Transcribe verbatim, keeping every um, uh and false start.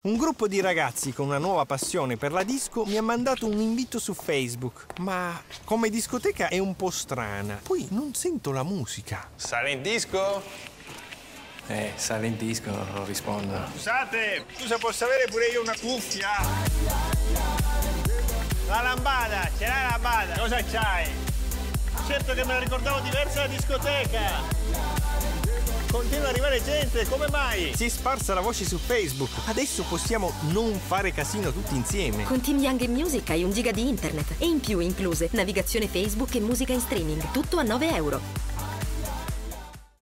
Un gruppo di ragazzi con una nuova passione per la disco mi ha mandato un invito su Facebook, ma come discoteca è un po' strana. Poi non sento la musica. Sale in disco? Eh, sale in disco, rispondo. Scusate, scusa, posso avere pure io una cuffia? La lambada, ce l'hai la lambada? Cosa c'hai? Certo che me la ricordavo diversa da discoteca. Continua ad arrivare gente, come mai? Si è sparsa la voce su Facebook. Adesso possiamo non fare casino tutti insieme. Con Team Young Music hai un giga di internet e in più incluse navigazione Facebook e musica in streaming. Tutto a nove euro.